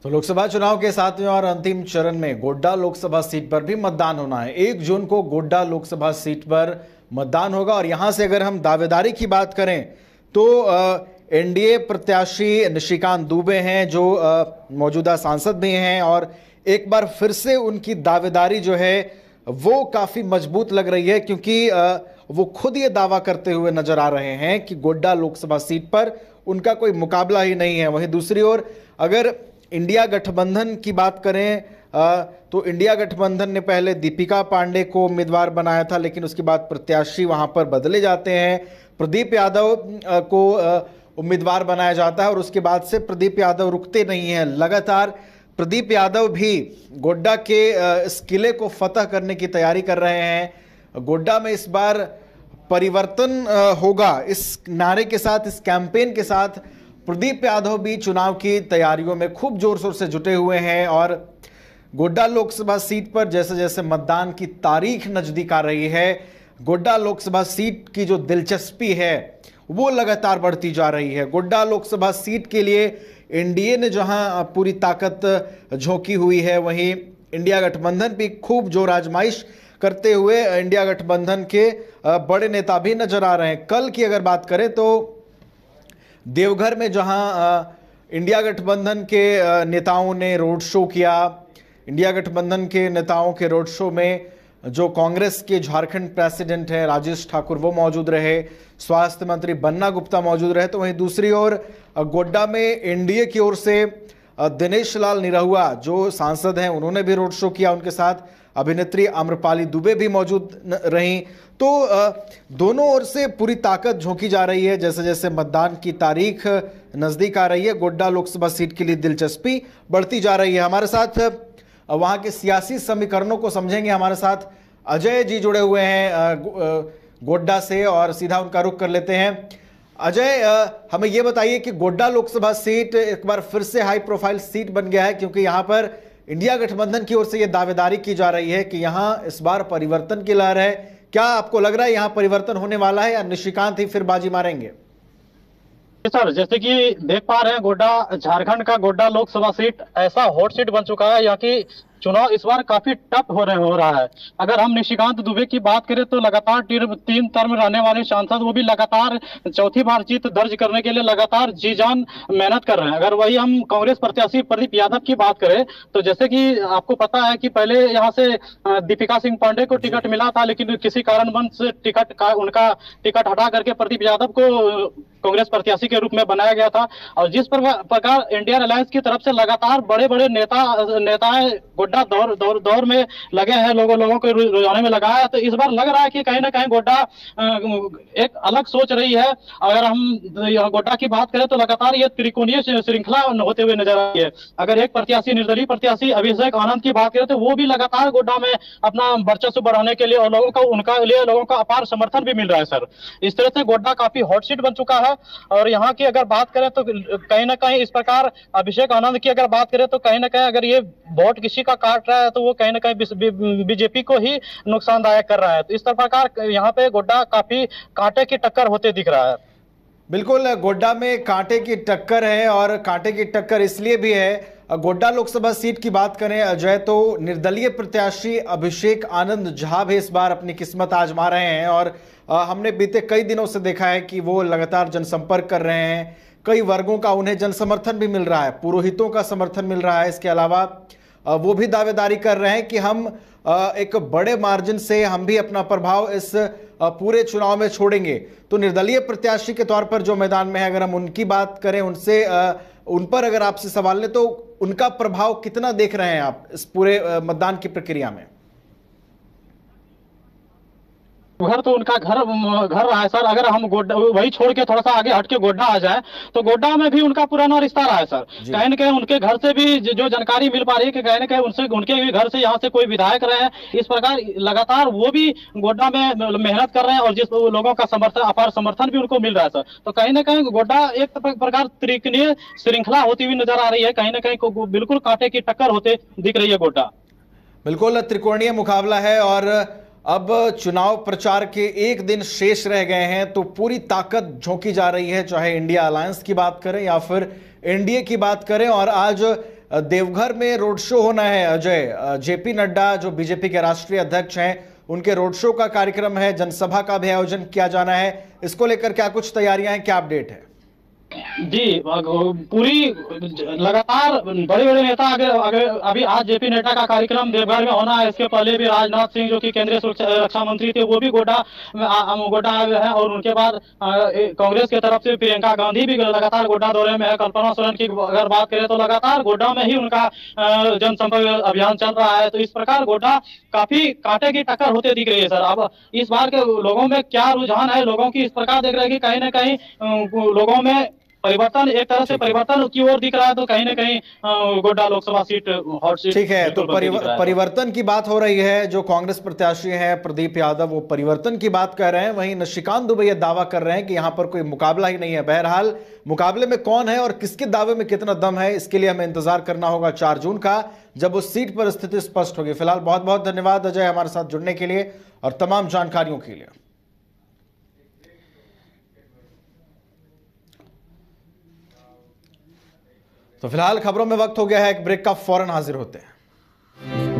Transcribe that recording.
तो लोकसभा चुनाव के 7वें और अंतिम चरण में गोड्डा लोकसभा सीट पर भी मतदान होना है। 1 जून को गोड्डा लोकसभा सीट पर मतदान होगा और यहां से अगर हम दावेदारी की बात करें तो एनडीए प्रत्याशी निशिकांत दुबे हैं जो मौजूदा सांसद भी हैं और एक बार फिर से उनकी दावेदारी जो है वो काफी मजबूत लग रही है, क्योंकि वो खुद ये दावा करते हुए नजर आ रहे हैं कि गोड्डा लोकसभा सीट पर उनका कोई मुकाबला ही नहीं है। वहीं दूसरी ओर अगर इंडिया गठबंधन की बात करें तो इंडिया गठबंधन ने पहले दीपिका पांडे को उम्मीदवार बनाया था, लेकिन उसके बाद प्रत्याशी वहां पर बदले जाते हैं। प्रदीप यादव को उम्मीदवार बनाया जाता है और उसके बाद से प्रदीप यादव रुकते नहीं हैं। लगातार प्रदीप यादव भी गोड्डा के इस किले को फतह करने की तैयारी कर रहे हैं। गोड्डा में इस बार परिवर्तन होगा, इस नारे के साथ, इस कैंपेन के साथ प्रदीप यादव भी चुनाव की तैयारियों में खूब जोर शोर से जुटे हुए हैं और गोड्डा लोकसभा सीट पर जैसे जैसे मतदान की तारीख नजदीक आ रही है, गोड्डा लोकसभा सीट की जो दिलचस्पी है वो लगातार बढ़ती जा रही है। गोड्डा लोकसभा सीट के लिए एनडीए ने जहां पूरी ताकत झोंकी हुई है, वहीं इंडिया गठबंधन भी खूब जोर आजमाइश करते हुए इंडिया गठबंधन के बड़े नेता भी नजर आ रहे हैं। कल की अगर बात करें तो देवघर में जहां इंडिया गठबंधन के नेताओं ने रोड शो किया, इंडिया गठबंधन के नेताओं के रोड शो में जो कांग्रेस के झारखंड प्रेसिडेंट हैं राजेश ठाकुर वो मौजूद रहे, स्वास्थ्य मंत्री बन्ना गुप्ता मौजूद रहे। तो वहीं दूसरी ओर गोड्डा में एनडीए की ओर से दिनेश लाल निरहुआ जो सांसद हैं उन्होंने भी रोड शो किया, उनके साथ अभिनेत्री आम्रपाली दुबे भी मौजूद रहीं। तो दोनों ओर से पूरी ताकत झोंकी जा रही है। जैसे जैसे मतदान की तारीख नजदीक आ रही है, गोड्डा लोकसभा सीट के लिए दिलचस्पी बढ़ती जा रही है। हमारे साथ वहां के सियासी समीकरणों को समझेंगे, हमारे साथ अजय जी जुड़े हुए हैं गोड्डा से और सीधा उनका रुख कर लेते हैं। अजय, हमें यह बताइए कि गोड्डा लोकसभा सीट एक बार फिर से हाई प्रोफाइल सीट बन गया है, क्योंकि यहां पर इंडिया गठबंधन की ओर से यह दावेदारी की जा रही है कि यहां इस बार परिवर्तन की लहर है। क्या आपको लग रहा है यहां परिवर्तन होने वाला है या निशिकांत ही फिर बाजी मारेंगे? सर, जैसे कि देख पा रहे हैं गोड्डा, झारखंड का गोड्डा लोकसभा सीट ऐसा हॉट सीट बन चुका है यहाँ की चुनाव इस बार काफी टफ हो रहा है। अगर हम निशिकांत दुबे की बात करें तो लगातार 3 टर्म रहने वाले सांसद, वो भी लगातार चौथी बार जीत दर्ज करने के लिए लगातार जी जान मेहनत कर रहे हैं। अगर वही हम कांग्रेस प्रत्याशी प्रदीप यादव की बात करें तो जैसे कि आपको पता है कि पहले यहाँ से दीपिका सिंह पांडे को टिकट मिला था, लेकिन किसी कारणवश उनका टिकट हटा करके प्रदीप यादव को कांग्रेस प्रत्याशी के रूप में बनाया गया था। और जिस प्रकार इंडियन अलायंस की तरफ से लगातार बड़े बड़े नेताएं गोड्डा दौर में लगे हैं, लोगों को रुझाने में लगा है, तो इस बार लग रहा है कि कहीं ना कहीं गोड्डा एक अलग सोच रही है। अगर हम गोड्डा की बात करें तो लगातार ये त्रिकोणीय श्रृंखला होते हुए नजर आ रही है। अगर एक प्रत्याशी निर्दलीय प्रत्याशी अभिषेक आनंद की बात करें तो वो भी लगातार गोड्डा में अपना वर्चस्व बढ़ाने के लिए और लोगों का अपार समर्थन भी मिल रहा है। सर, इस तरह से गोड्डा काफी हॉट सीट बन चुका है। और यहाँ की अगर बात करें तो कहीं ना कहीं इस प्रकार अभिषेक आनंद की अगर बात करें तो कहीं ना कहीं अगर ये वोट किसी का काट रहा है तो वो कहीं ना कहीं बीजेपी को ही नुकसानदायक कर रहा है। तो इस प्रकार यहाँ पे गोड्डा काफी कांटे की टक्कर होते दिख रहा है। बिल्कुल, गोड्डा में कांटे की टक्कर है और कांटे की टक्कर इसलिए भी है, गोड्डा लोकसभा सीट की बात करें अजय तो निर्दलीय प्रत्याशी अभिषेक आनंद झा भी इस बार अपनी किस्मत आजमा रहे हैं और हमने बीते कई दिनों से देखा है कि वो लगातार जनसंपर्क कर रहे हैं। कई वर्गों का उन्हें जनसमर्थन भी मिल रहा है, पुरोहितों का समर्थन मिल रहा है। इसके अलावा वो भी दावेदारी कर रहे हैं कि हम एक बड़े मार्जिन से हम भी अपना प्रभाव इस पूरे चुनाव में छोड़ेंगे। तो निर्दलीय प्रत्याशी के तौर पर जो मैदान में है, अगर हम उनकी बात करें, उन पर अगर आपसे सवाल लें तो उनका प्रभाव कितना देख रहे हैं आप इस पूरे मतदान की प्रक्रिया में? घर तो उनका घर रहा है सर। अगर हम गोड्डा वही छोड़ के थोड़ा सा आगे हट के गोड्डा आ जाए तो गोड्डा में भी उनका पुराना रिश्ता रहा है सर। कहीं ना कहीं उनके घर से भी जो जानकारी मिल पा रही है कि कहीं ना कहीं उनके घर से यहाँ से कोई विधायक रहे हैं। इस प्रकार लगातार वो भी गोड्डा में मेहनत कर रहे हैं और जिस लोगों का अपार समर्थन भी उनको मिल रहा है सर। तो कहीं ना कहीं गोड्डा एक प्रकार त्रिकोणीय श्रृंखला होती हुई नजर आ रही है। कहीं ना कहीं बिल्कुल कांटे की टक्कर होते दिख रही है गोड्डा। बिल्कुल त्रिकोणीय मुकाबला है और अब चुनाव प्रचार के 1 दिन शेष रह गए हैं तो पूरी ताकत झोंकी जा रही है, चाहे इंडिया अलायंस की बात करें या फिर एनडीए की बात करें। और आज देवघर में रोड शो होना है अजय, जेपी नड्डा जो बीजेपी के राष्ट्रीय अध्यक्ष हैं, उनके रोड शो का कार्यक्रम है, जनसभा का भी आयोजन किया जाना है। इसको लेकर क्या कुछ तैयारियां हैं, क्या अपडेट है? जी, पूरी लगातार बड़े बड़े नेता अभी आज जेपी नड्डा का कार्यक्रम देवघर में होना है। इसके पहले भी राजनाथ सिंह जो कि केंद्रीय रक्षा मंत्री थे, वो भी गोड्डा आए हैं। और उनके बाद कांग्रेस की तरफ से प्रियंका गांधी भी लगातार गोड्डा दौरे में है। कल्पना सोरेन की अगर बात करें तो लगातार गोड्डा में ही उनका जनसंपर्क अभियान चल रहा है। तो इस प्रकार गोड्डा काफी कांटे की टक्कर होते दिख रही है सर। अब इस बार के लोगों में क्या रुझान है, लोगों की इस प्रकार देख रहे हैं कि कहीं ना कहीं लोगों में परिवर्तन, एक तरह से परिवर्तन की ओर दिख रहा है। तो कहीं ना कहीं Godda Lok Sabha seat hot seat. ठीक है, तो परिवर्तन की बात हो रही है। जो कांग्रेस प्रत्याशी हैं प्रदीप यादव, वो परिवर्तन की बात कर रहे हैं। वहीं निशिकांत दुबे दावा कर रहे हैं कि यहां पर कोई मुकाबला ही नहीं है। बहरहाल मुकाबले में कौन है और किसके दावे में कितना दम है, इसके लिए हमें इंतजार करना होगा 4 जून का, जब उस सीट पर स्थिति स्पष्ट होगी। फिलहाल बहुत बहुत धन्यवाद अजय हमारे साथ जुड़ने के लिए और तमाम जानकारियों के लिए। तो फिलहाल खबरों में वक्त हो गया है एक ब्रेक का, फौरन हाजिर होते हैं।